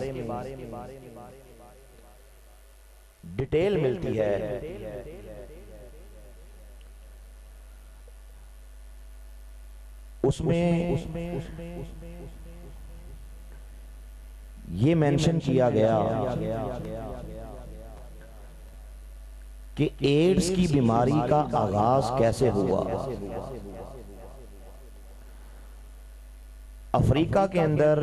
Detail ملتی ہے۔ اس میں یہ مینشن کیا گیا کہ ایڈز کی بیماری کا آغاز کیسے ہوا۔ افریقہ کے اندر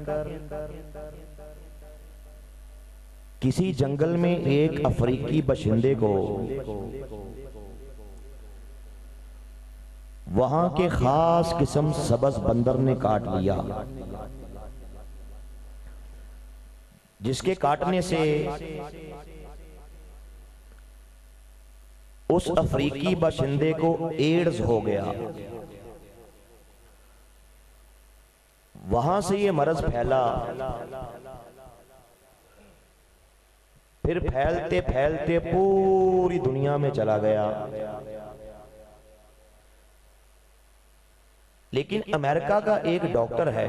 کسی جنگل میں ایک افریقی باشندے کو وہاں کے خاص قسم سبز بندر نے کاٹ لیا، جس کے کاٹنے سے اس افریقی باشندے کو ایڈز ہو گیا۔ وہاں سے یہ مرض پھیلا، پھر پھیلتے پھیلتے پوری دنیا میں چلا گیا۔ لیکن امریکہ کا ایک ڈاکٹر ہے،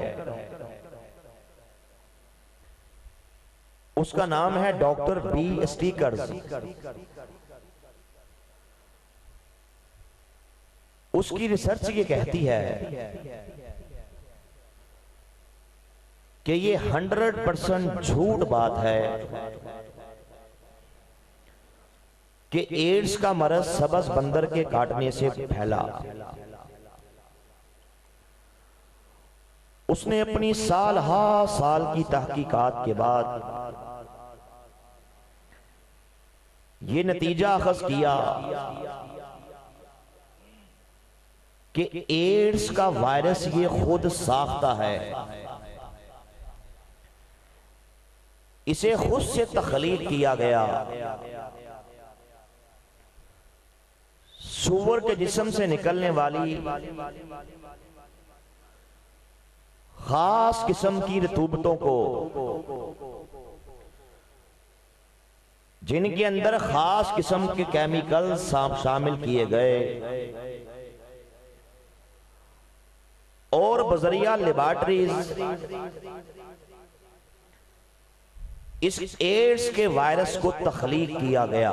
اس کا نام ہے ڈاکٹر بی اسٹیکرز۔ اس کی ریسرچ یہ کہتی ہے کہ یہ 100% جھوٹ بات ہے کہ ایڈز کا مرض سبز بندر کے کاٹنے سے پھیلا۔ اس نے اپنی سال ہا سال کی تحقیقات کے بعد یہ نتیجہ اخذ کیا کہ ایڈز کا وائرس یہ خود ساختہ ہے، اسے خود سے تخلیق کیا گیا۔ سور کے جسم سے نکلنے والی خاص قسم کی رطوبتوں کو، جن کے اندر خاص قسم کے کیمیکل شامل کیے گئے، اور بذریعہ لیبارٹریز اس ایڈز کے وائرس کو تخلیق کیا گیا۔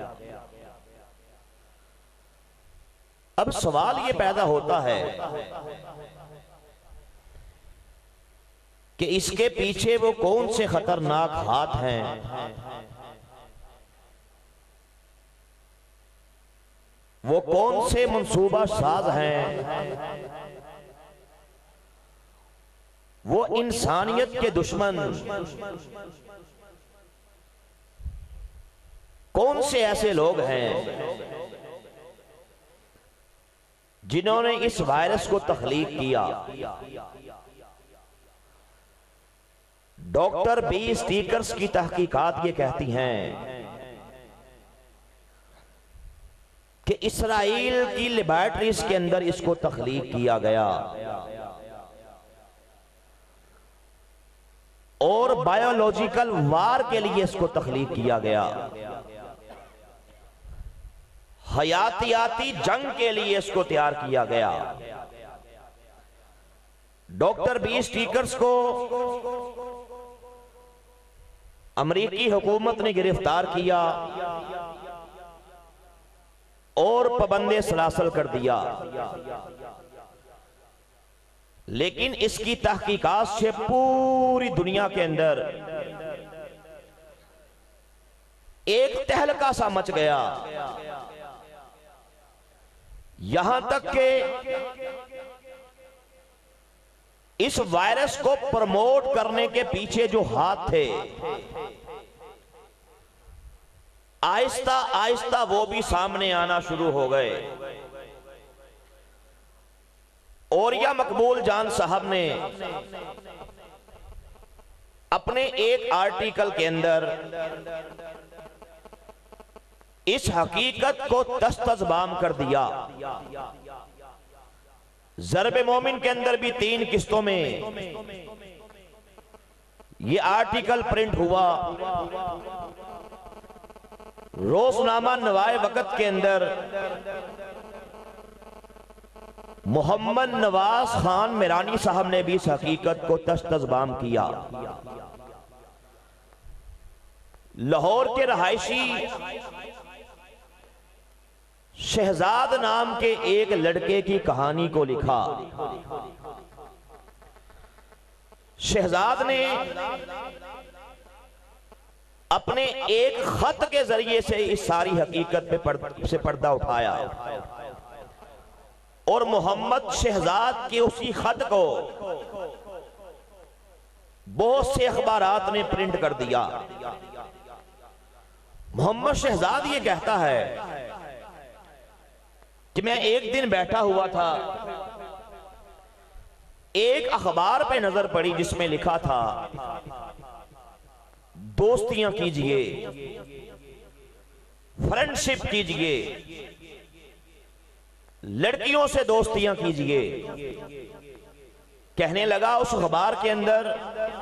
اب سوال یہ پیدا ہوتا ہے کہ اس کے پیچھے وہ کون سے خطرناک ہاتھ ہیں وہ کون سے منصوبہ ساز ہیں، وہ انسانیت کے دشمن کون سے ایسے لوگ ہیں جنہوں نے اس وائرس کو تخلیق کیا۔ ڈاکٹر بی اسٹیکرز کی تحقیقات یہ کہتی ہیں کہ اسرائیل کی لیبارٹریز کے اندر اس کو تخلیق کیا گیا، اور بائیولوجیکل وار کے لیے اس کو تخلیق کیا گیا، حیاتیاتی جنگ کے لیے اس کو تیار کیا گیا۔ ڈاکٹر بی اسٹیکرز کو امریکی حکومت نے گرفتار کیا اور پابند سلاسل کر دیا، لیکن اس کی تحقیقات سے پوری دنیا کے اندر ایک تہلکہ سا مچ گیا، یہاں تک کہ اس وائرس کو پروموٹ کرنے کے پیچھے جو ہاتھ تھے، آہستہ آہستہ وہ بھی سامنے آنا شروع ہو گئے۔ اوریا مقبول جان صاحب نے اپنے ایک آرٹیکل کے اندر اس حقیقت کو دستازبام کر دیا۔ ضرب مومن کے اندر بھی 3 قسطوں میں یہ آرٹیکل پرنٹ ہوا۔ روزنامہ نوائے وقت کے اندر محمد نواز خان میرانی صاحب نے بھی اس حقیقت کو دستازبام کیا۔ لاہور کے رہائشی شہزاد نام کے ایک لڑکے کی کہانی کو لکھا۔ شہزاد نے اپنے ایک خط کے ذریعے سے اس ساری حقیقت سے پردہ اٹھایا اور محمد شہزاد کے اسی خط کو بہت سے اخبارات نے پرنٹ کر دیا۔ محمد شہزاد یہ کہتا ہے کہ میں ایک دن بیٹھا ہوا تھا، ایک اخبار پہ نظر پڑی جس میں لکھا تھا دوستیاں کیجئے، فرینڈشپ کیجئے، لڑکیوں سے دوستیاں کیجئے۔ کہنے لگا اس اخبار کے اندر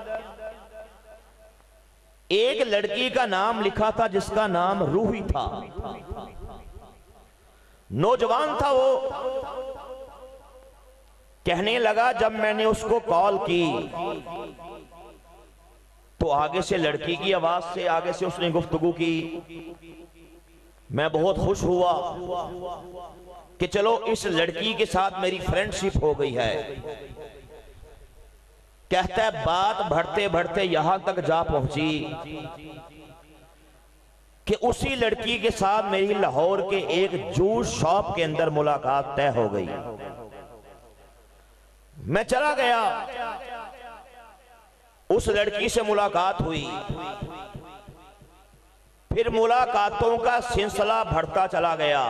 ایک لڑکی کا نام لکھا تھا جس کا نام روحی تھا، نوجوان تھا وہ۔ کہنے لگا جب میں نے اس کو کال کی تو آگے سے لڑکی کی آواز سے آگے سے اس نے گفتگو کی۔ میں بہت خوش ہوا کہ چلو اس لڑکی کے ساتھ میری فرینڈشپ ہو گئی ہے۔ کہتا ہے بات بڑھتے بڑھتے یہاں تک جا پہنچی کہ اسی لڑکی کے ساتھ میری لاہور کے ایک جوس شاپ کے اندر ملاقات طے ہو گئی۔ میں چلا گیا، اس لڑکی سے ملاقات ہوئی، پھر ملاقاتوں کا سلسلہ بڑھتا چلا گیا،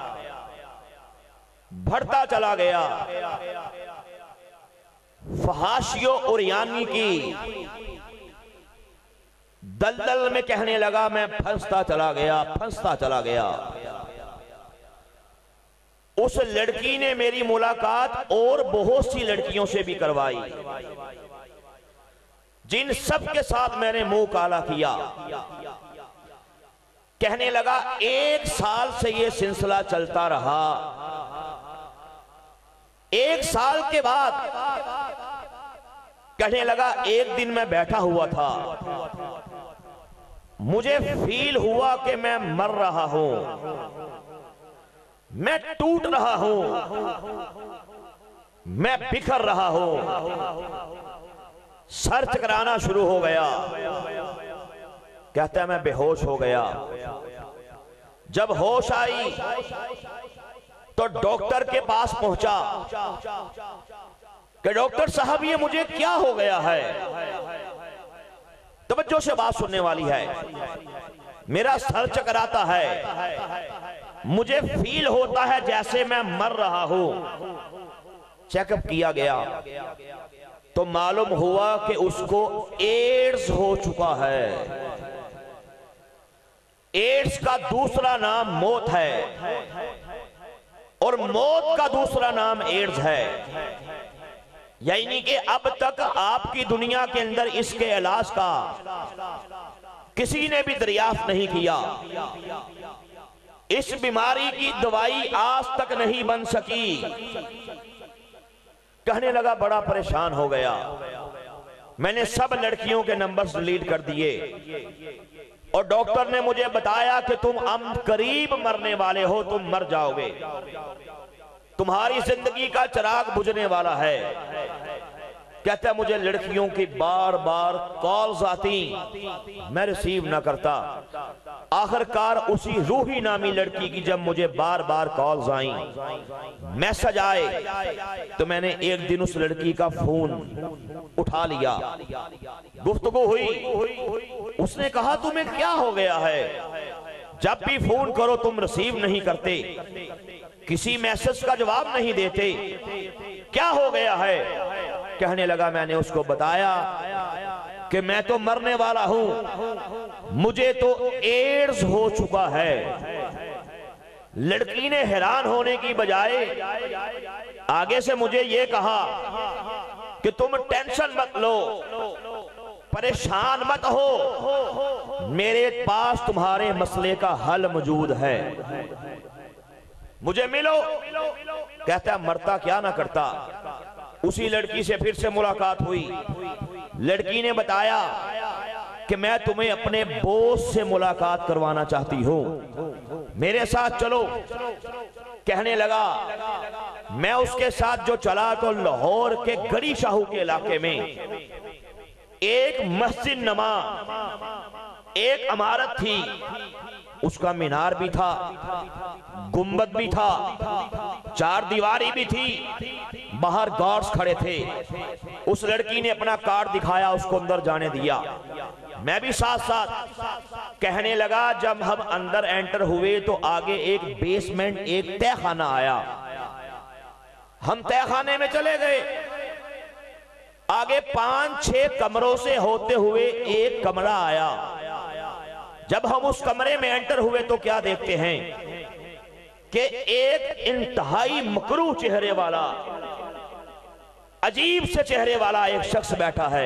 بڑھتا چلا گیا۔ فحاشیوں اور یعنی کی دلدل میں کہنے لگا میں پھنستا چلا گیا، پھنستا چلا گیا۔ اس لڑکی نے میری ملاقات اور بہت سی لڑکیوں سے بھی کروائی، جن سب کے ساتھ میں نے منہ کالا کیا۔ کہنے لگا 1 سال سے یہ سلسلہ چلتا رہا۔ 1 سال کے بعد کہنے لگا ایک دن میں بیٹھا ہوا تھا، مجھے فیل ہوا کہ میں مر رہا ہوں، میں ٹوٹ رہا ہوں، میں بکھر رہا ہوں، سر چکرانا شروع ہو گیا۔ کہتا ہے میں بے ہوش ہو گیا۔ جب ہوش آئی تو ڈاکٹر کے پاس پہنچا کہ ڈاکٹر صاحب یہ مجھے کیا ہو گیا ہے؟ توجہ سے بات سننے والی ہے۔ میرا سر چکراتا ہے، مجھے فیل ہوتا ہے جیسے میں مر رہا ہوں۔ چیک اپ کیا گیا تو معلوم ہوا کہ اس کو ایڈز ہو چکا ہے۔ ایڈز کا دوسرا نام موت ہے اور موت کا دوسرا نام ایڈز ہے، یعنی کہ اب تک آپ کی دنیا کے اندر اس کے علاج کا کسی نے بھی دریافت نہیں کیا۔ اس بیماری کی دوائی آج تک نہیں بن سکی۔ کہنے لگا بڑا پریشان ہو گیا، میں نے سب لڑکیوں کے نمبرز ڈیلیٹ کر دیے اور ڈاکٹر نے مجھے بتایا کہ تم قریب مرنے والے ہو، تم مر جاؤ گے، تمہاری زندگی کا چراغ بجھنے والا ہے۔ کہتا ہے مجھے لڑکیوں کی بار بار کالز آتی، میں ریسیو نہ کرتا۔ آخر کار اسی روحی نامی لڑکی کی جب مجھے بار بار کالز آئیں، میسج آئے، تو میں نے ایک دن اس لڑکی کا فون اٹھا لیا، گفتگو ہوئی۔ اس نے کہا تمہیں کیا ہو گیا ہے؟ جب بھی فون کرو تم ریسیو نہیں کرتے، کسی میسج کا جواب نہیں دیتے، کیا ہو گیا ہے؟ کہنے لگا میں نے اس کو بتایا کہ میں تو مرنے والا ہوں، مجھے تو ایڈز ہو چکا ہے۔ لڑکی نے حیران ہونے کی بجائے آگے سے مجھے یہ کہا کہ تم ٹینشن مت لو، پریشان مت ہو، میرے پاس تمہارے مسئلے کا حل موجود ہے، مجھے ملو۔ کہتا ہے مرتا کیا نہ کرتا۔ اسی لڑکی سے پھر سے ملاقات ہوئی، لڑکی نے بتایا کہ کہ میں تمہیں اپنے بوس سے ملاقات کروانا چاہتی ہوں، میرے ساتھ چلو۔ کہنے لگا میں اس کے ساتھ جو چلا تو لاہور کے گڑی شاہو کے علاقے میں ایک مسجد نما ایک عمارت تھی، اس کا مینار بھی تھا، گنبد بھی تھا، چار دیواری بھی تھی، باہر گارڈز کھڑے تھے۔ اس لڑکی نے اپنا کارڈ دکھایا، اس کو اندر جانے دیا، میں بھی ساتھ ساتھ۔ کہنے لگا جب ہم اندر انٹر ہوئے تو آگے ایک بیسمنٹ ایک تہ خانہ آیا، ہم تہ خانے میں چلے گئے، آگے 5-6 کمروں سے ہوتے ہوئے ایک کمرہ آیا۔ جب ہم اس کمرے میں انٹر ہوئے تو کیا دیکھتے ہیں کہ ایک انتہائی مکروہ چہرے والا، عجیب سے چہرے والا ایک شخص بیٹھا ہے۔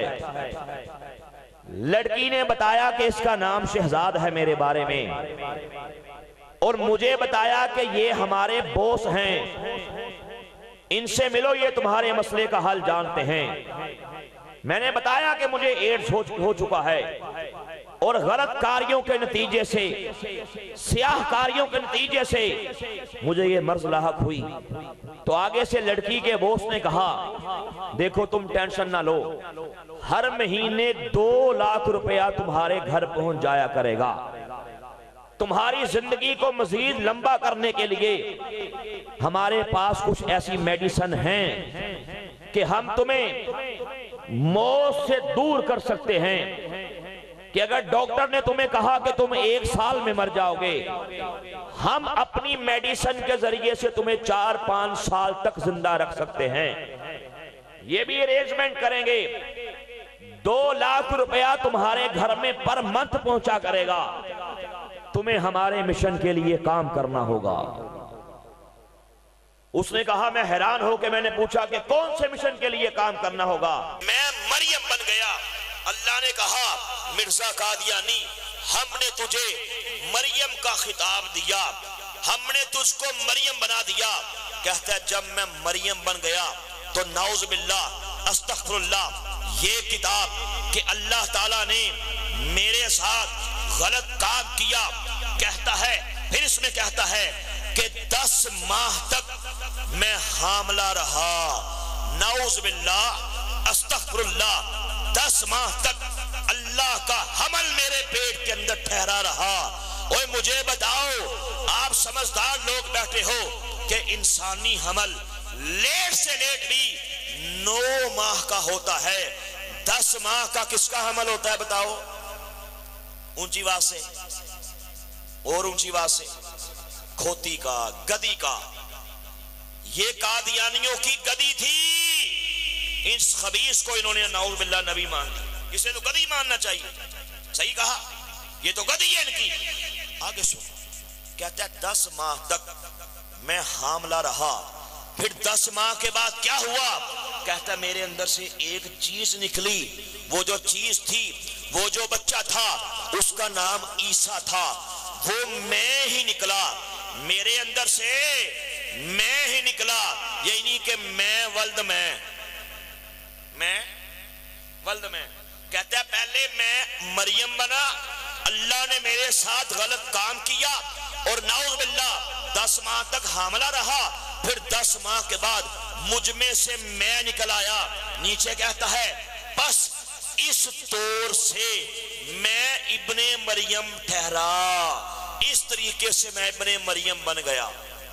لڑکی نے بتایا کہ اس کا نام شہزاد ہے میرے بارے میں، اور مجھے بتایا کہ یہ ہمارے بوس ہیں، ان سے ملو، یہ تمہارے مسئلے کا حل جانتے ہیں۔ میں نے بتایا کہ مجھے ایڈز ہو چکا ہے، اور غلط کاریوں کے نتیجے سے، سیاہ کاریوں کے نتیجے سے مجھے یہ مرض لاحق ہوئی۔ تو آگے سے لڑکی کے بوس نے کہا دیکھو تم ٹینشن نہ لو، ہر مہینے 2 لاکھ روپیہ تمہارے گھر پہنچ جایا کرے گا، تمہاری زندگی کو مزید لمبا کرنے کے لیے ہمارے پاس کچھ ایسی میڈیسن ہیں کہ ہم تمہیں موت سے دور کر سکتے ہیں، کہ اگر ڈاکٹر نے تمہیں کہا کہ تم 1 سال میں مر جاؤ گے، ہم اپنی میڈیسن کے ذریعے سے تمہیں 4-5 سال تک زندہ رکھ سکتے ہیں، یہ بھی ارینجمنٹ کریں گے۔ 2 لاکھ روپیہ تمہارے گھر میں پر منتھ پہنچا کرے گا، تمہیں ہمارے مشن کے لیے کام کرنا ہوگا۔ اس نے کہا میں حیران ہو کہ میں نے پوچھا کہ کون سے مشن کے لیے کام کرنا ہوگا؟ میں مریم بن گیا، اللہ نے کہا مرزا قادیانی ہم نے تجھے مریم کا خطاب دیا، ہم نے تجھ کو مریم بنا دیا۔ کہتا ہے جب میں مریم بن گیا تو نعوذ باللہ استغفر اللہ، یہ کتاب کہ اللہ تعالیٰ نے میرے ساتھ غلط کام کیا، کہتا ہے پھر اس میں کہتا ہے کہ 10 ماہ تک میں حاملہ رہا، نعوذ باللہ استغفر اللہ، 10 ماہ تک اللہ کا حمل میرے پیٹ کے اندر ٹھہرا رہا۔ اوے مجھے بتاؤ، آپ سمجھدار لوگ بیٹھے ہو کہ انسانی حمل لیٹ سے لیٹ بھی 9 ماہ کا ہوتا ہے، 10 ماہ کا کس کا حمل ہوتا ہے بتاؤ؟ اونچی آواز سے اور اونچی آواز سے، کھوتی کا، گدی کا۔ یہ قادیانیوں کی گدی تھی، اس خبیث کو انہوں نے نعوذ باللہ نبی مان لی، اسے تو گدی ماننا چاہیے۔ صحیح کہا، یہ تو گدی ہے ان کی۔ آگے سن، کہتا ہے 10 ماہ تک میں حاملہ رہا، پھر 10 ماہ کے بعد کیا ہوا؟ کہتا ہے میرے اندر سے ایک چیز نکلی، وہ جو چیز تھی، وہ جو بچہ تھا، اس کا نام عیسیٰ تھا، وہ میں ہی نکلا، میرے اندر سے میں ہی نکلا، یعنی کہ میں ولد میں۔ کہتا ہے پہلے میں مریم بنا، اللہ نے میرے ساتھ غلط کام کیا، اور نعوذ باللہ 10 ماہ تک حاملہ رہا، پھر 10 ماہ کے بعد مجھ میں سے میں نکل آیا۔ نیچے کہتا ہے بس اس طور سے میں ابن مریم ٹھہرا، اس طریقے سے میں ابن مریم بن گیا۔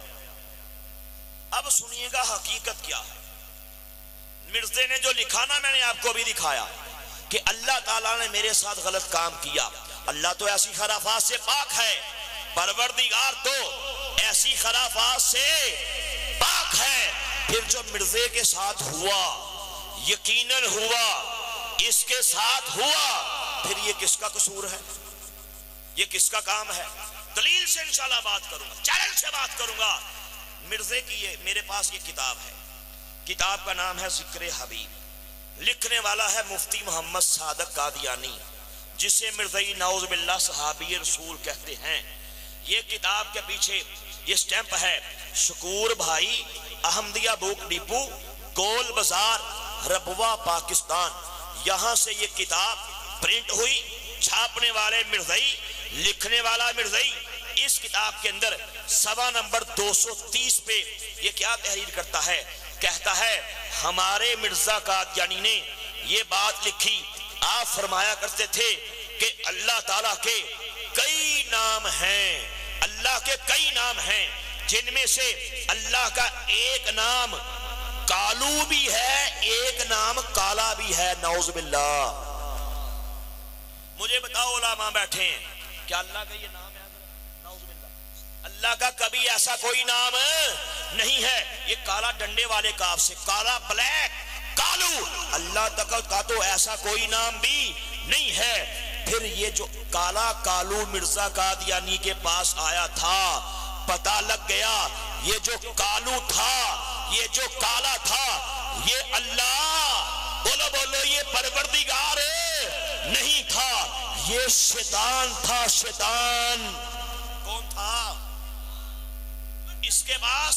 اب سنیے گا حقیقت کیا ہے۔ مرزے نے جو لکھا نا، میں نے آپ کو بھی دکھایا کہ اللہ تعالیٰ نے میرے ساتھ غلط کام کیا۔ اللہ تو ایسی خرافات سے پاک ہے، پروردگار تو ایسی خرافات سے پاک ہے۔ پھر جو مرزے کے ساتھ ہوا، یقیناً ہوا، اس کے ساتھ ہوا، پھر یہ کس کا قصور ہے؟ یہ کس کا کام ہے؟ دلیل سے انشاءاللہ بات کروں گا، چیلنج سے بات کروں گا۔ مرزے کی میرے پاس یہ کتاب ہے، کتاب کا نام ہے ذکر حبیب، لکھنے والا ہے مفتی محمد صادق قادیانی، جسے مرزائی نعوذ باللہ صحابی رسول کہتے ہیں۔ یہ کتاب کے پیچھے یہ سٹیمپ ہے، شکور بھائی، احمدیہ بک ڈپو، گول بازار، ربوہ، پاکستان۔ یہاں سے یہ کتاب پرنٹ ہوئی، چھاپنے والے مرزائی، لکھنے والا مرزائی، اس کتاب کے اندر صفحہ نمبر 230 پہ یہ کیا تحریر کرتا ہے؟ کہتا ہے ہمارے مرزا قادیانی نے یہ بات لکھی، آپ فرمایا کرتے تھے کہ اللہ تعالیٰ کے کئی نام ہیں، اللہ کے کئی نام ہیں، جن میں سے اللہ کا ایک نام کالو بھی ہے، ایک نام کالا بھی ہے، نعوذ باللہ۔ مجھے بتاؤ علماء بیٹھے ہیں، کیا اللہ کا یہ نام ہے؟ نعوذ باللہ، اللہ کا کبھی ایسا کوئی نام نہیں ہے۔ یہ کالا ڈنڈے والے کاف سے، کالا بلیک، کالو، اللہ تک کا تو ایسا کوئی نام بھی نہیں ہے۔ پھر یہ جو کالا کالو مرزا قادیانی کے پاس آیا تھا، پتہ لگ گیا یہ جو کالو تھا، یہ جو کالا تھا، یہ اللہ، بولو بولو، یہ پروردگار نہیں تھا، یہ شیطان تھا۔ شیطان کون تھا؟ اس کے پاس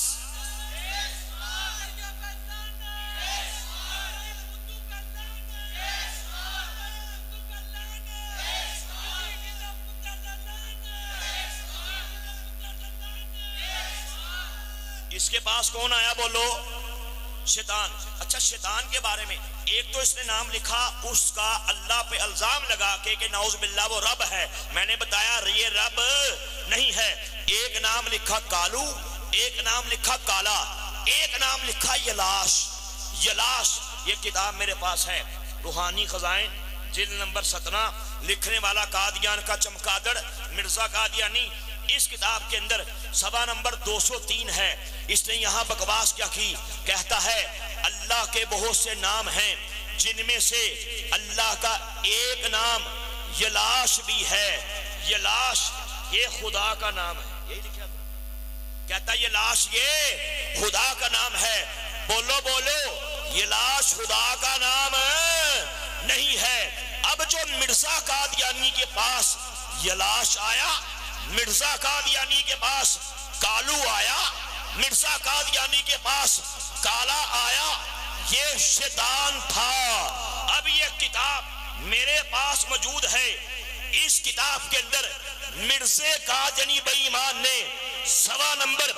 اس کے پاس کون آیا؟ بولو، شیطان۔ اچھا، شیطان کے بارے میں ایک تو اس نے نام لکھا، اس کا اللہ پہ الزام لگا کہ نعوذ باللہ وہ رب ہے۔ میں نے بتایا یہ رب نہیں ہے۔ ایک نام لکھا کالو، ایک نام لکھا کالا، ایک نام لکھا یلاش۔ یلاش یہ کتاب میرے پاس ہے، روحانی خزائن، جلد نمبر 17، لکھنے والا قادیان کا چمکادڑ مرزا قادیانی۔ اس کتاب کے اندر صفحہ نمبر 203 ہے۔ اس نے یہاں بکواس کیا کی؟ کہتا ہے اللہ کے بہت سے نام ہیں، جن میں سے اللہ کا ایک نام یلاش بھی ہے۔ یلاش یہ خدا کا نام ہے، یہی لکھا کہتا ہے یلاش یہ خدا کا نام ہے۔ بولو بولو، یلاش خدا کا نام نہیں ہے۔ اب جو مرزا قادیانی کے پاس یلاش آیا، مرزا قادیانی کے پاس کالو آیا، مرزا قادیانی کے پاس کالا آیا، یہ شیطان تھا۔ اب یہ کتاب میرے پاس موجود ہے۔ اس کتاب کے اندر مرزا قادیانی بے ایمان نے صفحہ نمبر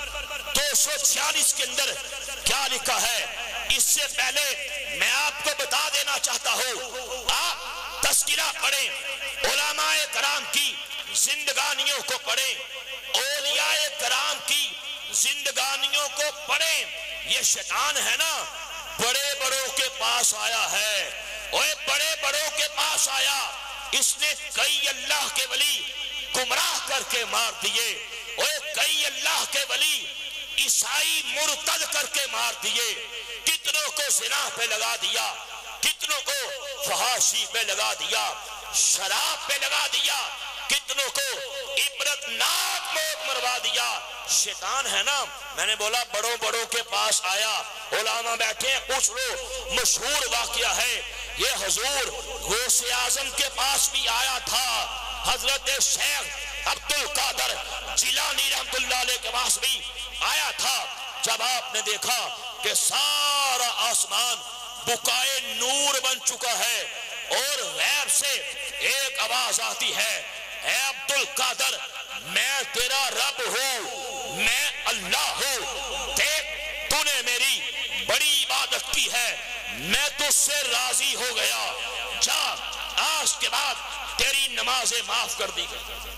246 کے اندر کیا لکھا ہے؟ اس سے پہلے میں آپ کو بتا دینا چاہتا ہوں، آپ تذکرہ پڑھیں، علماء کرام کی زندگانیوں کو پڑھیں، اولیاء کرام کی زندگانیوں کو پڑھیں۔ یہ شیطان ہے نا، بڑے بڑوں کے پاس آیا ہے، اوے بڑے بڑوں کے پاس آیا۔ اس نے کئی اللہ کے ولی گمراہ کر کے مار دیے، اوے کئی اللہ کے ولی عیسائی مرتد کر کے مار دیے، کتنوں کو زنا پہ لگا دیا، کتنوں کو فحاشی پہ لگا دیا، شراب پہ لگا دیا، کتنوں کو عبرت ناک موت مروا دیا۔ شیطان ہے نا۔ میں نے بولا بڑوں بڑوں کے پاس آیا، علماء بیٹھے ہیں، پوچھ لو، مشہور واقعہ ہے یہ۔ حضور غوث اعظم کے پاس بھی آیا تھا، حضرت شیخ عبد القادر جیلانی رحمت اللہ علیہ کے پاس بھی آیا تھا۔ جب آپ نے دیکھا کہ سارا آسمان بقائے نور بن چکا ہے اور غیب سے ایک آواز آتی ہے، اے عبد القادر، میں تیرا رب ہوں، میں اللہ ہوں، دیکھ تو نے میری بڑی عبادت کی ہے، میں تجھ سے راضی ہو گیا، جا آج کے بعد تیری نمازیں معاف کر دی گئی۔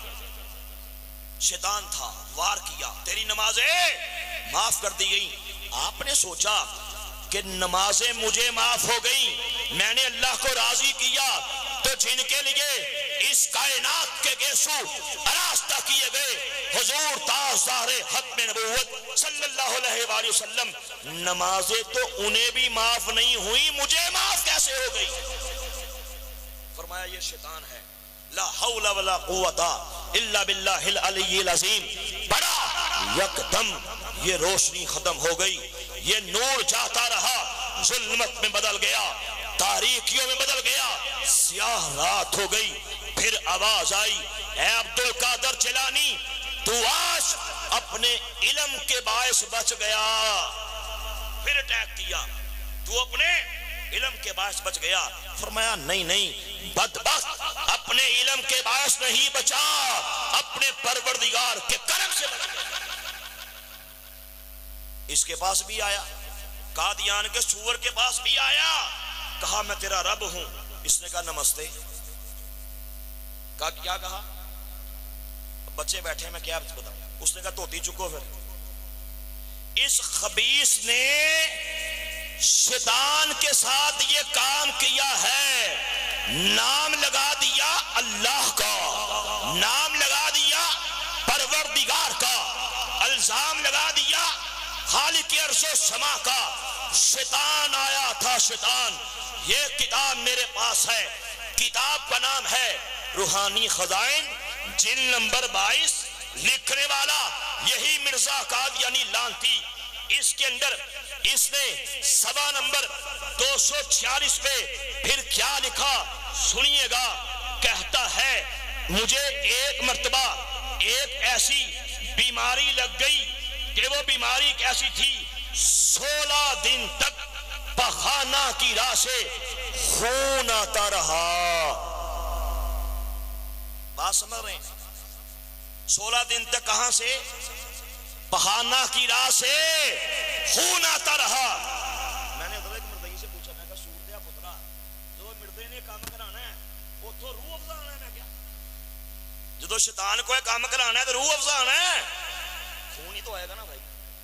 شیطان تھا، وار کیا، تیری نمازیں معاف کر دی گئی۔ آپ نے سوچا کہ نمازیں مجھے معاف ہو گئی، میں نے اللہ کو راضی کیا، تو جن کے لیے اس کائنات کے گیسو آراستہ کیے گئے حضور تاجدار ختم نبوت صلی اللہ علیہ وآلہ وسلم، نمازیں تو انہیں بھی معاف نہیں ہوئی، مجھے معاف کیسے ہو گئی؟ فرمایا یہ شیطان ہے۔ لا حول ولا قوت الا باللہ العلی العظیم۔ پڑھا، یکدم یہ روشنی ختم ہو گئی، یہ نور جاتا رہا، ظلمت میں بدل گیا، تاریکیوں میں بدل گیا، سیاہ رات ہو گئی۔ پھر آواز آئی، اے عبد القادر جیلانی، تو آج اپنے علم کے باعث بچ گیا۔ پھر اٹیک کیا، تو اپنے علم کے باعث بچ گیا۔ فرمایا نہیں نہیں، بدبخت، اپنے علم علم کے باعث نہیں بچا، اپنے پروردگار کے کرم سے بچا۔ اس کے پاس بھی آیا، قادیان کے سور کے پاس بھی آیا، کہا میں تیرا رب ہوں۔ اس نے کہا نمستے۔ کہا کیا کہا؟ بچے بیٹھے میں کیا بتاؤں؟ اس نے کہا دھوتی چکو پھر۔ اس خبیث نے شیطان کے ساتھ یہ کام کیا ہے، نام لگا دیا اللہ کا، نام لگا دیا پروردگار کا، الزام لگا دیا خالق ارض و سما کا۔ شیطان آیا تھا، شیطان، یہ کتاب میرے پاس ہے، کتاب کا نام ہے روحانی خزائن، جلد نمبر 22، لکھنے والا یہی مرزا قادیانی لانتی۔ اس کے اندر اس نے صفحہ نمبر 246 پہ پھر کیا لکھا سنیے گا۔ کہتا ہے مجھے ایک مرتبہ ایک ایسی بیماری لگ گئی کہ وہ بیماری کیسی تھی، 16 دن تک پخانہ کی راہ سے خون آتا رہا۔ بات سمجھ رہے ہیں؟ 16 دن تک کہاں سے؟ پخانہ کی راہ سے خون آتا رہا۔ میں نے حضرت مردئی سے پوچھا، میں کہا سور دیا پترا، جو مردے نے کام کرانا ہے وہ تو روح افزا آنا ہے۔ میں کیا جدو شیطان کو کام کرانا ہے تو روح افزا آنا ہے، خون ہی تو آئے گا نا بھائی۔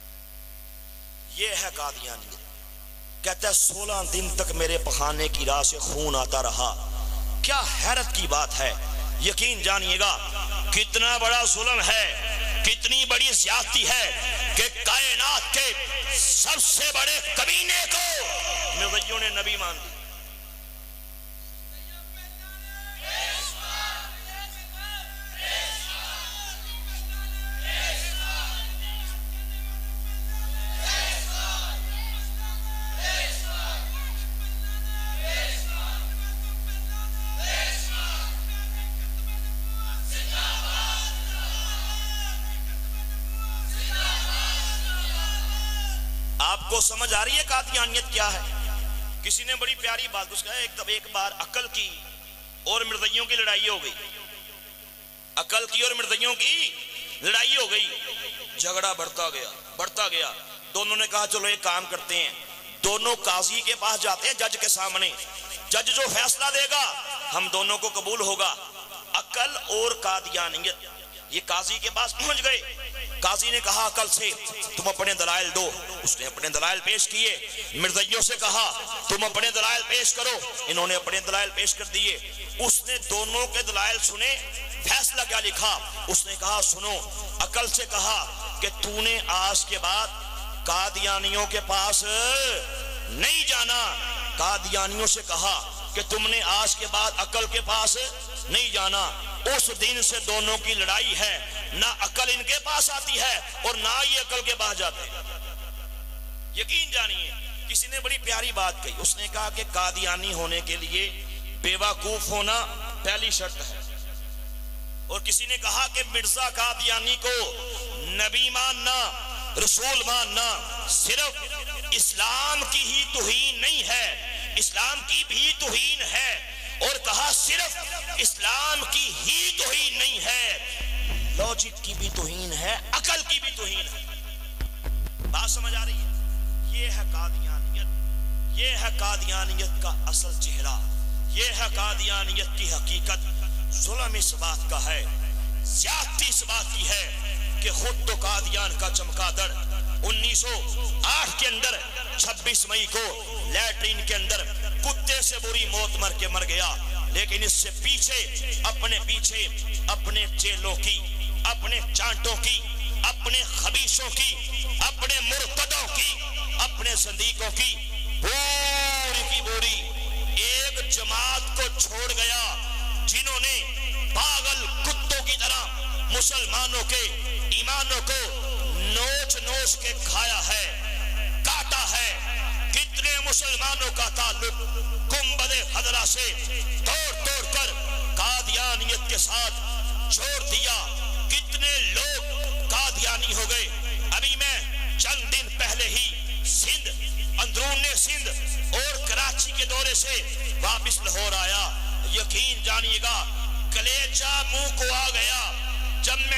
یہ ہے قادیانیت۔ کہتا ہے 16 دن تک میرے پخانے کی راہ سے خون آتا رہا۔ کیا حیرت کی بات ہے، یقین جانیے گا کتنا بڑا ظلم ہے، کتنی بڑی زیادتی ہے کہ کائنات کے سب سے بڑے کمینے کو مرزائیوں نے نبی مان دی۔ آپ کو سمجھ آ رہی ہے قادیانیت کیا ہے؟ کسی نے بڑی پیاری بات اس کا ایک بار عقل کی اور مرزائیوں کی لڑائی ہو گئی، عقل کی اور مرزائیوں کی لڑائی ہو گئی، جھگڑا بڑھتا گیا۔ دونوں نے کہا چلو ایک کام کرتے ہیں، دونوں قاضی کے پاس جاتے ہیں، جج کے سامنے، جج جو فیصلہ دے گا ہم دونوں کو قبول ہوگا۔ عقل اور قادیانیت، یہ قاضی کے پاس پہنچ گئے۔ قاضی نے کہا عقل سے تم اپنے دلائل دو، اس نے اپنے دلائل پیش کیے۔ مرزائیوں سے کہا تم اپنے دلائل پیش کرو، انہوں نے اپنے دلائل پیش کر دیے۔ اس نے دونوں کے دلائل سنے، فیصلہ کیا لکھا؟ اس نے کہا سنو، عقل سے کہا کہ تو نے آج کے بعد قادیانیوں کے پاس نہیں جانا، قادیانیوں سے کہا کہ تم نے آج کے بعد عقل کے پاس نہیں جانا۔ اس دن سے دونوں کی لڑائی ہے، نہ عقل ان کے پاس آتی ہے اور نہ یہ عقل کے پاس جاتے ہیں۔ یقین جانیے کسی نے بڑی پیاری بات کہی، اس نے کہا کہ قادیانی ہونے کے لیے بیوقوف ہونا پہلی شرط ہے، اور کسی نے کہا کہ مرزا قادیانی کو نبی ماننا، رسول ماننا صرف اسلام کی ہی توہین نہیں ہے، اسلام کی بھی توہین ہے، اور کہا صرف اسلام کی ہی توہین نہیں ہے، لاجک کی بھی توہین ہے، عقل کی بھی توہین ہے۔ بات سمجھ آ رہی ہے؟ یہ ہے قادیانیت، یہ ہے قادیانیت کا اصل چہرہ، یہ ہے قادیانیت کی حقیقت۔ ظلم اس بات کا ہے، زیادتی اس بات کی ہے کہ خود تو قادیان کا چمگادڑ 1908 کے اندر 26 مئی کو لیٹرین کے اندر کتے سے بری موت مر کے مر گیا، لیکن اس سے پیچھے اپنے چیلوں کی، اپنے چانٹوں کی، اپنے خبیثوں کی، اپنے مرتدوں کی، اپنے زندیقوں کی پوری کی پوری ایک جماعت کو چھوڑ گیا، جنہوں نے پاگل کتوں کی طرح مسلمانوں کے ایمانوں کو نوچ نوچ کے کھایا ہے، کاٹا ہے۔ کتنے مسلمانوں کا تعلق گنبد خضرا سے توڑ توڑ کر قادیانیت کے ساتھ جوڑ دیا، کتنے لوگ قادیانی ہو گئے۔ ابھی میں چند دن پہلے ہی سندھ، اندرون سندھ اور کراچی کے دورے سے واپس لاہور آیا، یقین جانیے گا کلیج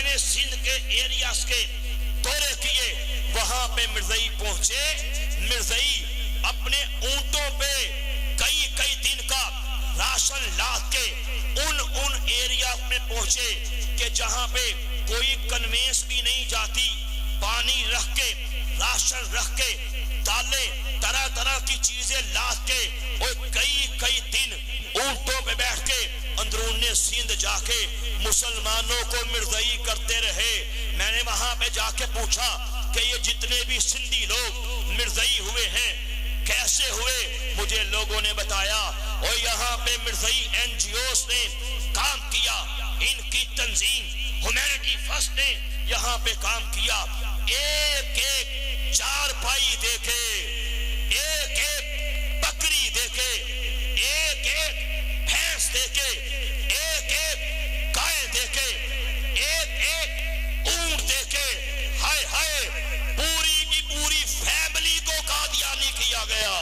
نے سندھ کے ایریاز کے دورے کیے، وہاں پہ مرزائی پہنچے، مرزائی اپنے اونٹوں پہ کئی کئی دن کا راشن لاد کے ان ایریا میں پہنچے کہ جہاں پہ کوئی کنوینس بھی نہیں جاتی، پانی رکھ کے، راشن رکھ کے، دالیں، طرح طرح کی چیزیں لاد کے، اور کئی کئی دن اونٹوں پہ بیٹھ کے اندرون سندھ جا کے مسلمانوں کو مرزائی کرتے رہے۔ میں نے وہاں پہ جا کے پوچھا کہ یہ جتنے بھی سندھی لوگ مرزائی ہوئے ہیں کیسے ہوئے؟ مجھے لوگوں نے بتایا اور یہاں پہ مرزائی این جی اوز نے کام کیا، ان کی تنظیم ہیومینٹی فرسٹ نے یہاں پہ کام کیا، ایک ایک چار پائی دے کے، ایک ایک بکری دے کے، ایک ایک بھینس دے کے، ایک ایک گائے دے کے، ایک ایک اونٹ دے کے، ہائے ہائے پوری کی پوری فیملی کو قادیانی کیا گیا۔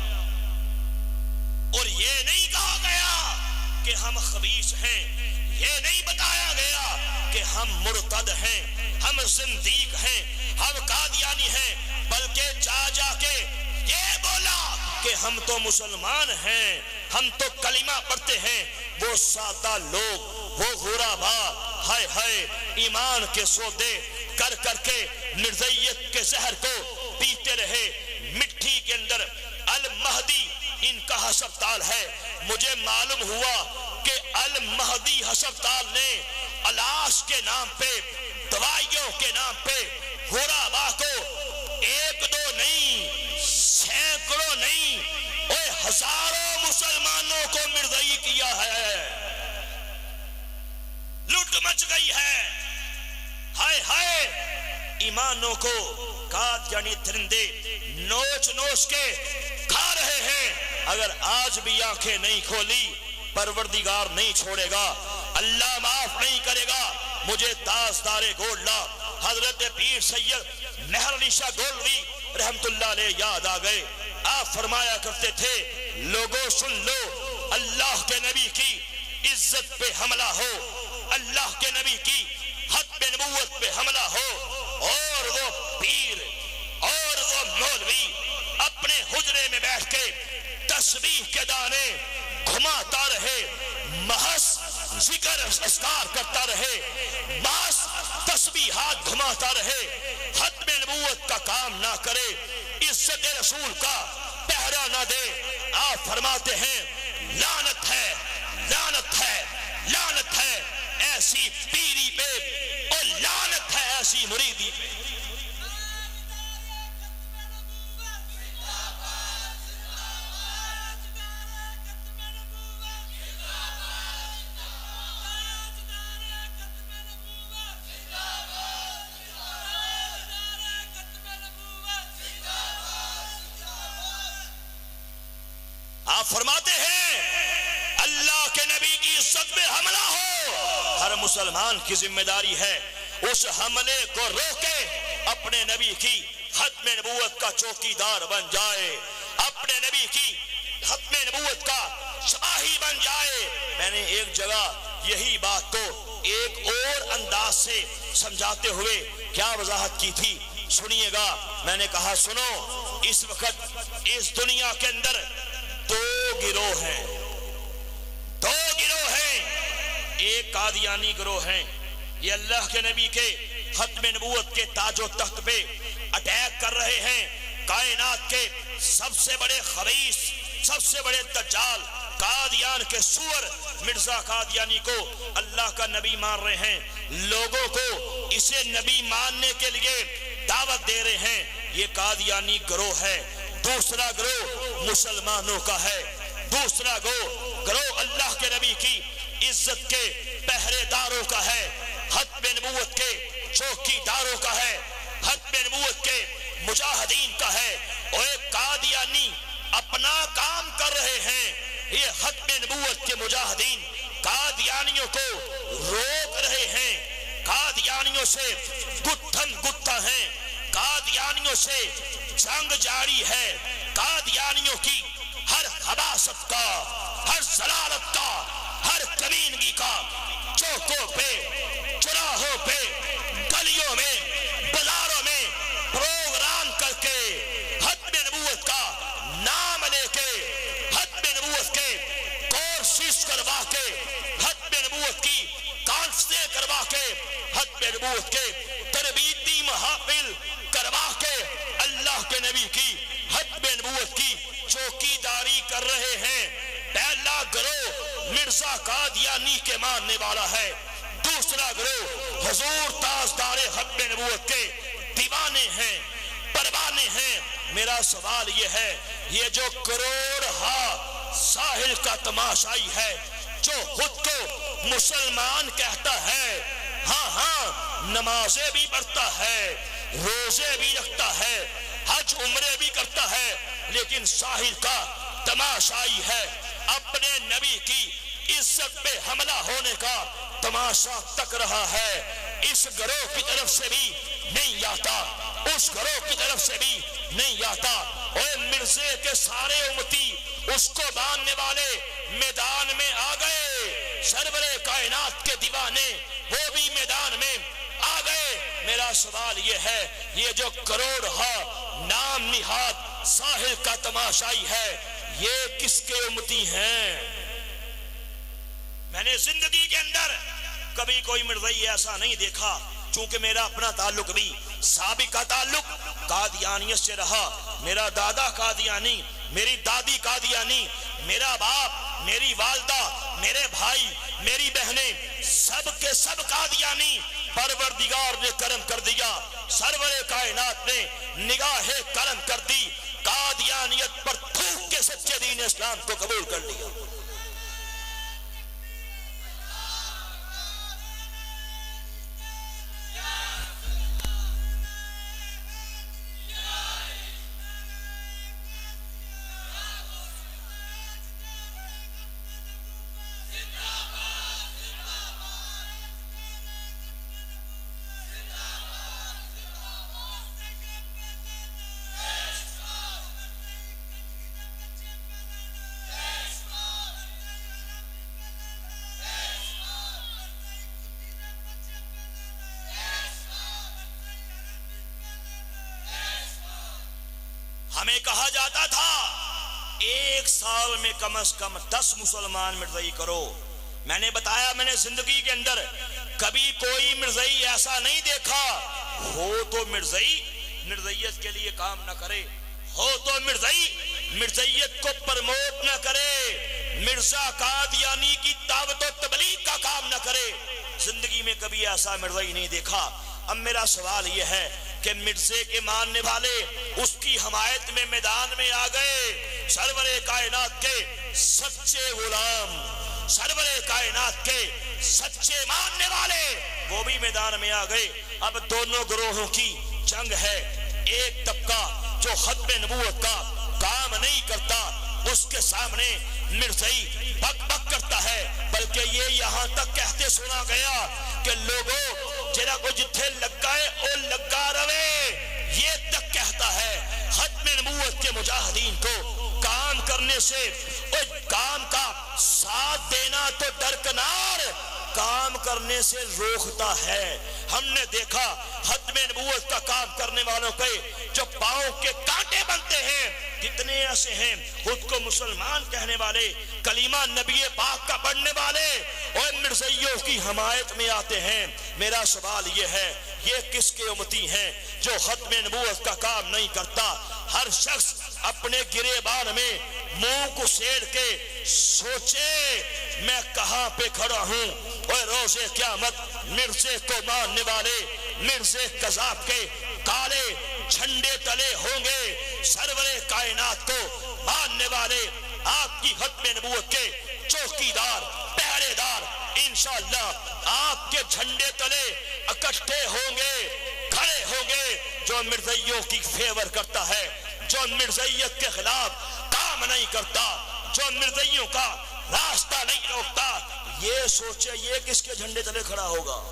اور یہ نہیں کہا گیا کہ ہم خبیث ہیں، یہ نہیں بتایا گیا کہ ہم مرتد ہیں، ہم زندیق ہیں، ہم قادیانی ہیں، بلکہ جا جا کے یہ بولا کہ ہم تو مسلمان ہیں، ہم تو کلمہ پڑھتے ہیں۔ وہ سادہ لوگ، وہ غربا، ہائے ہائے ایمان کے سودے کر کر کے مرزائیت کے زہر کو پیتے رہے۔ مٹھی کے اندر المہدی ان کا ہسپتال ہے۔ مجھے معلوم ہوا کہ المہدی ہسپتال نے علاج کے نام پہ، دوائیوں کے نام پہ غربا کو ایک دو نہیں، سینکڑوں نہیں، اور ہزاروں مسلمانوں کو مرزائی کیا ہے۔ لوٹ مچ گئی ہے، ہائے ہائے ایمانوں کو قادیانی درندے نوچ نوچ کے کھا رہے ہیں۔ اگر آج بھی آنکھیں نہیں کھولی پروردگار نہیں چھوڑے گا، اللہ معاف نہیں کرے گا۔ مجھے تاجدار گولڈا حضرت پیر سید مہر علی شاہ گولوی رحمت اللہ علیہ یاد آ گئے۔ آپ فرمایا کرتے تھے، لوگوں سن لو، اللہ کے نبی کی عزت پہ حملہ ہو، اللہ کے نبی کی حق نبوت پہ حملہ ہو، اور وہ پیر اور وہ مولوی اپنے حجرے میں بیٹھ کے تسبیح کے دانے گھماتا رہے، محض ذکر اذکار کرتا رہے، محض تسبیحات گھماتا رہے، ختم نبوت کا کام نہ کرے، عزت رسول کا پہرا نہ دے۔ آپ فرماتے ہیں لعنت ہے، لعنت ہے، لعنت ہے ایسی پیری پہ، اور لعنت ہے ایسی مریدی پہ۔ آپ فرماتے ہیں اللہ کے نبی کی عزت پہ حملہ ہو، ہر مسلمان کی ذمہ داری ہے اس حملے کو روکے، اپنے نبی کی ختم نبوت کا چوکیدار بن جائے، اپنے نبی کی ختم نبوت کا سپاہی بن جائے۔ میں نے ایک جگہ یہی بات کو ایک اور انداز سے سمجھاتے ہوئے کیا وضاحت کی تھی، سنیے گا۔ میں نے کہا سنو، اس وقت اس دنیا کے اندر دو گروہ ہیں، دو گروہ ہیں، ایک قادیانی گروہ ہیں، یہ اللہ کے نبی کے ختم نبوت کے تاج و تخت پہ اٹیک کر رہے ہیں۔ کائنات کے سب سے بڑے خبیث، سب سے بڑے دجال، قادیان کے سور مرزا قادیانی کو اللہ کا نبی مان رہے ہیں، لوگوں کو اسے نبی ماننے کے لیے دعوت دے رہے ہیں۔ یہ قادیانی گروہ ہے۔ دوسرا گروہ مسلمانوں کا ہے، دوسرا گروہ اللہ کے نبی کی عزت کے پہرے داروں کا ہے، ختم نبوت کے چوکی داروں کا ہے، ختم نبوت کے مجاہدین کا ہے۔ اور ایک قادیانی اپنا کام کر رہے ہیں، یہ ختم نبوت کے مجاہدین قادیانیوں کو روک رہے ہیں، قادیانیوں سے گتھن گتھا ہیں، قادیانیوں سے جنگ جاری ہے، قادیانیوں کی ہر خباثت کا، ہر ضلالت کا، ہر کمینگی کا چوکوں پہ، چراہوں پہ لا کے ختم نبوت کے تربیتی محافل کروا کے اللہ کے نبی کی ختم نبوت کی چوکیداری کر رہے ہیں۔ پہلا گروہ مرزا قادیانی کے ماننے والا ہے، دوسرا گروہ حضور تاجدار ختم نبوت کے دیوانے ہیں، پروانے ہیں۔ میرا سوال یہ ہے، یہ جو کروڑ ہا ساحل کا تماشائی ہے، جو خود کو مسلمان کہتا ہے، ہاں نمازیں بھی پڑھتا ہے، روزے بھی رکھتا ہے، حج عمرے بھی کرتا ہے، لیکن ساحل کا تماشائی ہے، اپنے نبی کی عزت پہ حملہ ہونے کا تماشا تک رہا ہے۔ اس گروہ کی طرف سے بھی نہیں آتا، اس گروہ کی طرف سے بھی نہیں آتا۔ اور مرزے کے سارے امتی اس کو ماننے والے میدان میں آ گئے، سرور کائنات کے دیوانے وہ بھی میدان میں آ گئے۔ میرا سوال یہ ہے، یہ جو کروڑ ہا نام نہاد ساحل کا تماشائی ہے، یہ کس کے امتی ہیں؟ میں نے زندگی کے اندر کبھی کوئی مرزائی ایسا نہیں دیکھا، چونکہ میرا اپنا تعلق بھی سابقہ تعلق قادیانیت سے رہا۔ میرا دادا قادیانی، میری دادی قادیانی، میرا باپ، میری والدہ، میرے بھائی، میری بہنیں، سب کے سب قادیانی۔ پروردگار نے کرم کر دیا، سرور کائنات نے نگاہ کرم کر دی، قادیانیت پر تھوک کے سچے دین اسلام کو قبول کر لیا۔ ہمیں کہا جاتا تھا ایک سال میں کم از کم 10 مسلمان مرزائی کرو۔ میں نے بتایا، میں نے زندگی کے اندر کبھی کوئی مرزائی ایسا نہیں دیکھا ہو تو مرزائی مرزائیت کے لیے کام نہ کرے، ہو تو مرزائی مرزائیت کو پرموٹ نہ کرے، مرزا قادیانی کی دعوت و تبلیغ کا کام نہ کرے۔ زندگی میں کبھی ایسا مرزائی نہیں دیکھا۔ اب میرا سوال یہ ہے کہ مرزے کے ماننے والے اس کی حمایت میں میدان میں آ گئے، سرور کائنات کے سچے غلام، سرور کائنات کے سچے ماننے والے وہ بھی میدان میں آ گئے۔ اب دونوں گروہوں کی جنگ ہے۔ ایک طبقہ جو ختم نبوت کا کام نہیں کرتا، اس کے سامنے مرزائی بک بک کرتا ہے، بلکہ یہ یہاں تک کہتے سنا گیا کہ لوگوں جنہاں کو جتھے لگائے او لگا روے، یہ تک کہتا ہے۔ ختم نبوت کے مجاہدین کو کام کرنے سے، کام کا ساتھ دینا تو درکنار، کام کرنے سے روکتا ہے۔ ہم نے دیکھا ختم نبوت کا کام کرنے والوں کے جو پاؤں کے کانٹے بنتے ہیں، کتنے ایسے ہیں خود کو مسلمان کہنے والے، کلمہ نبی پاک کا پڑھنے والے، اور مرزائیوں کی حمایت میں آتے ہیں۔ میرا سوال یہ ہے، یہ کس کے امتی ہیں جو ختم نبوت کا کام نہیں کرتا؟ ہر شخص اپنے گریبان میں منہ کو سیڑ کے سوچے میں کہاں پہ کھڑا ہوں، اور روز قیامت مرزے کو ماننے والے مرزے قذاب کے کالے جھنڈے تلے ہوں گے، سرور کائنات کو ماننے والے آپ کی ختم نبوت کے چوکیدار پہرے دار انشاءاللہ آپ کے جھنڈے تلے اکٹھے ہوں گے، کھڑے ہوں گے۔ جو مرزائیوں کی فیور کرتا ہے، جو مرزائیت کے خلاف کام نہیں کرتا، جو مرزائیوں کا راستہ نہیں روکتا، یہ سوچے یہ کس کے جھنڈے تلے کھڑا ہوگا؟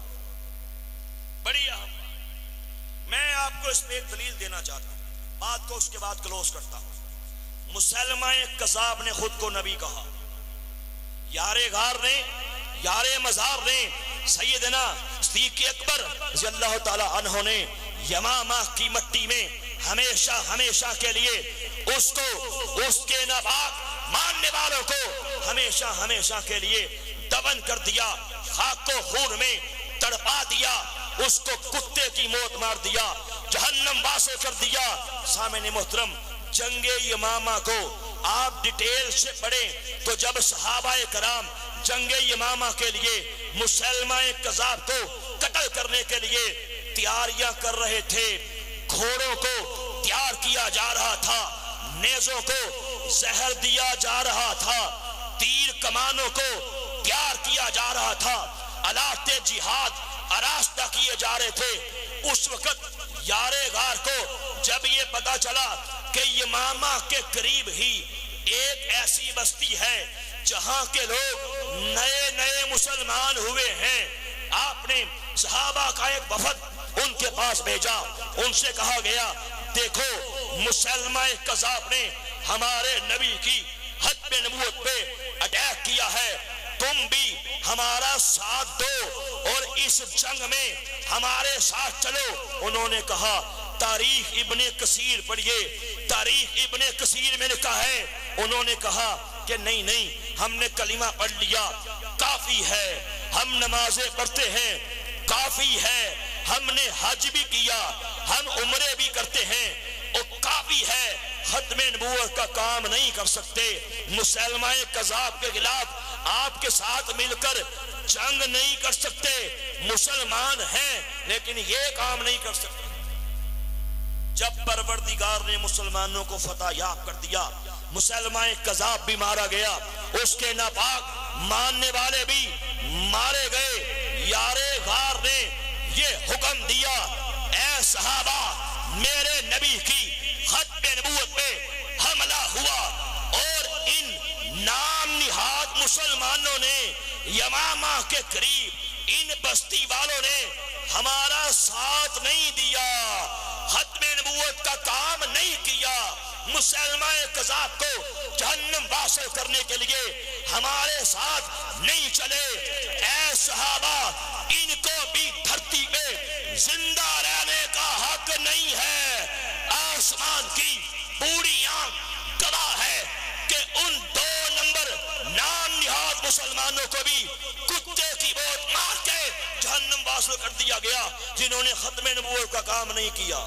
بڑی اہم بات، میں آپ کو اس پہ ایک دلیل دینا چاہتا ہوں، بات کو اس کے بعد کلوز کرتا ہوں۔ مسلمہ کذاب نے خود کو نبی کہا، یار غار نے، یار مزار نے، سیدنا صدیق اکبر رضی اللہ تعالی عنہ نے یمامہ کی مٹی میں ہمیشہ ہمیشہ کے لیے اس کو، اس کے ناپاک ماننے والوں کو ہمیشہ ہمیشہ کے لیے دفن کر دیا، خاک و خون میں تڑپا دیا، اس کو کتے کی موت مار دیا، جہنم واسو کر دیا۔ سامعین محترم، جنگ یمامہ کو آپ ڈیٹیل سے پڑھیں تو جب صحابہ کرام جنگ یمامہ کے لیے مسلمہ کذاب کو قتل کرنے کے لیے تیاریاں کر رہے تھے، گھوڑوں کو تیار کیا جا رہا تھا، نیزوں کو زہر دیا جا رہا تھا، تیر کمانوں کو تیار کیا جا رہا تھا، آلات جہاد آراستہ کیے جا رہے تھے۔ اس وقت یار غار کو جب یہ پتا چلا کہ یمامہ کے قریب ہی ایک ایسی بستی ہے جہاں کے لوگ نئے نئے مسلمان ہوئے ہیں، آپ نے صحابہ کا ایک وفد ان کے پاس بھیجا، ان سے کہا گیا دیکھو مسلمہ کذاب نے ہمارے نبی کی ختم نبوت پہ اٹیک کیا ہے، تم بھی ہمارا ساتھ دو اور اس جنگ میں ہمارے ساتھ چلو۔ انہوں نے کہا تاریخ ابن کثیر پڑھیے، تاریخ ابن کثیر میں لکھا ہے، انہوں نے کہا کہ نہیں نہیں، ہم نے کلمہ پڑھ لیا کافی ہے، ہم نمازیں پڑھتے ہیں کافی ہے، ہم نے حج بھی کیا، ہم عمرے بھی کرتے ہیں، وہ کافی ہے، ختم نبوت کا کام نہیں کر سکتے، مسلمہ کذاب کے خلاف آپ کے ساتھ مل کر جنگ نہیں کر سکتے، مسلمان ہیں لیکن یہ کام نہیں کر سکتے۔ جب پروردگار نے مسلمانوں کو فتح یاب کر دیا، مسلمہ کذاب بھی مارا گیا، اس کے ناپاک ماننے والے بھی مارے گئے۔ یار غار نے یہ حکم دیا اے صحابہ میرے نبی کی ختم نبوت پہ حملہ ہوا، اور ان نام نہاد مسلمانوں نے یمامہ کے قریب ان بستی والوں نے ہمارا ساتھ نہیں دیا، ختم نبوت کا کام نہیں کیا، مسلمہ کذاب کو جہنم واصل کرنے کے لیے ہمارے ساتھ نہیں چلے۔ اے صحابہ ان کو بھی دھرتی پہ زندہ رہنے کا حق نہیں ہے۔ آسمان کی پوری آنکھ گواہ ہے کہ ان 2 نمبر نام نہاد مسلمانوں کو بھی کتے کی موت مار کے جہنم واصل کر دیا گیا، جنہوں نے ختم نبوت کا کام نہیں کیا۔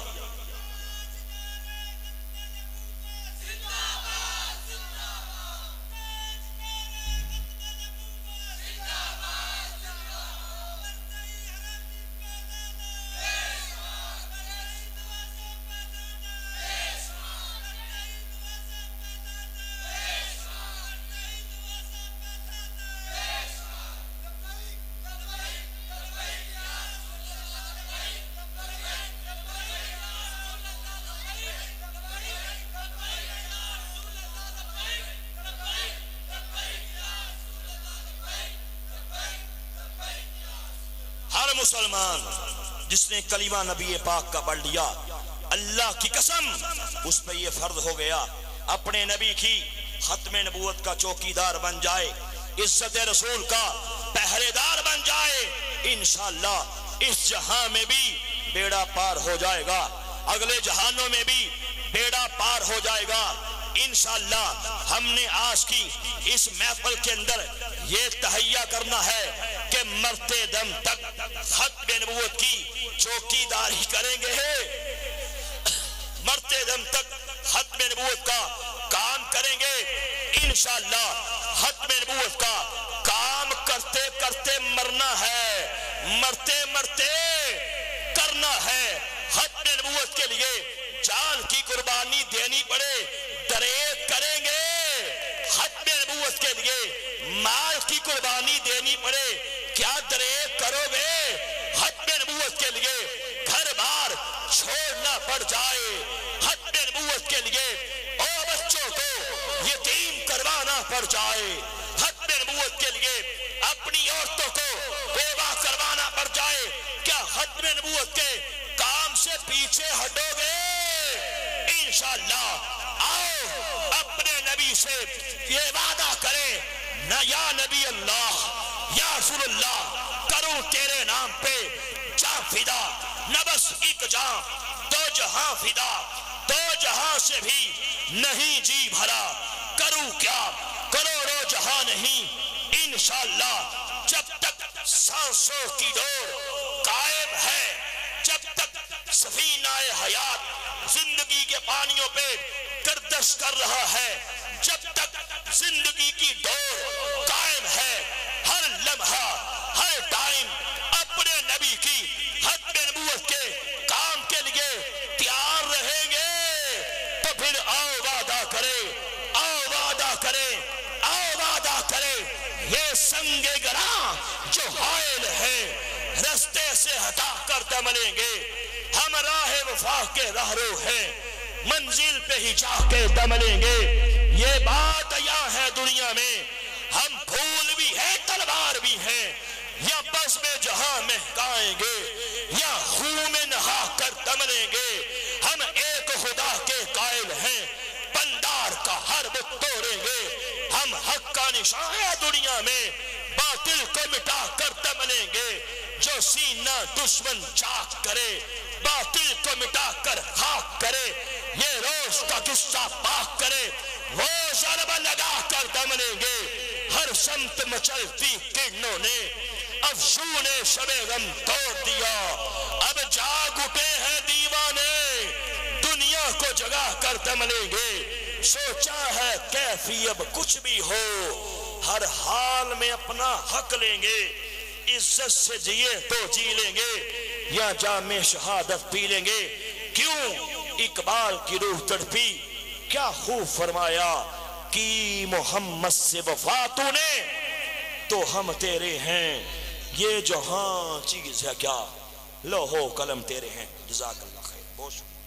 مسلمان جس نے کلمہ نبی پاک کا پڑھ لیا، اللہ کی قسم اس پہ یہ فرض ہو گیا اپنے نبی کی ختم نبوت کا چوکیدار بن جائے، عزت رسول کا پہرے دار بن جائے۔ انشاءاللہ اس جہاں میں بھی بیڑا پار ہو جائے گا، اگلے جہانوں میں بھی بیڑا پار ہو جائے گا۔ انشاءاللہ ہم نے آج کی اس محفل کے اندر یہ تہیہ کرنا ہے کہ مرتے دم تک ختم نبوت کی چوکیداری کریں گے، مرتے دم تک ختم نبوت کا کام کریں گے۔ انشاءاللہ ختم نبوت کا کام کرتے کرتے مرنا ہے، مرتے مرتے کرنا ہے۔ ختم نبوت کے لیے جان کی قربانی دینی پڑے دریغ کریں گے، ختم نبوت کے لیے مال کی قربانی دینی پڑے کیا دریغ کرو گے، ختم نبوت کے لیے گھر بار چھوڑنا پڑ جائے، ختم نبوت کے لیے او بچوں کو یتیم کروانا پڑ جائے، ختم نبوت کے لیے اپنی عورتوں کو بیوہ کروانا پڑ جائے، کیا ختم نبوت کے کام سے پیچھے ہٹو گے؟ انشاءاللہ آؤ اپنے نبی سے یہ وعدہ کریں، نہ یا نبی اللہ یا رسول اللہ کروں تیرے نام پہ جاں فدا، نہ بس ایک جاں دو جہاں فدا، دو جہاں سے بھی نہیں جی بھرا، کروں کیا کروڑوں جہاں نہیں۔ انشاءاللہ جب تک सांसों की डोर कायम है जब तक सफीना हयात जिंदगी के पानियों पे गर्दिश कर रहा है, जब तक जिंदगी की डोर कायम है, हर लम्हा हर टाइम अपने नबी की हक नबूवत के काम के लिए तैयार रहेंगे। तो फिर आओ वादा करें, आओ वादा करें, आओ वादा करें, ये संगे गरा जो हायल है रस्ते से हटा कर दमलेंगे। हम राह वफा के रहरो हैं, मंजिल पे ही जाके दमलेंगे। ये बात यहाँ है दुनिया में, हम फूल भी हैं तलवार भी हैं, या बस में जहां महकाएंगे या खून में नहा कर दमलेंगे। हम एक खुदा के कायल हैं, बंदार का हर बुत तोड़ेंगे। हम हक का निशान है दुनिया में, बातिल को मिटा कर दमलेंगे। जो सीना दुश्मन चाक करे, बातिल को मिटा कर खाक करे, ये रोज का गुस्सा पाक करे, वो ज़रबा लगा कर दमलेंगे। हर समत मचलती किरणों ने अफसूने शबे गम तोड़ दिया, अब जाग उठे हैं दीवाने, दुनिया को जगा कर दमलेंगे। सोचा है कैफी अब कुछ भी हो, हर हाल में अपना हक लेंगे। इज्जत से जिए तो जी लेंगे, या जामे शहादत पी लेंगे। क्यों इकबाल की रूह तड़पी, क्या खूब फरमाया कि मोहम्मद से वफा तूने तो हम तेरे हैं। ये जहां चीज है क्या, लोहो कलम तेरे हैं। जज़ाकल्लाह खैर। बहुत शुक्रिया।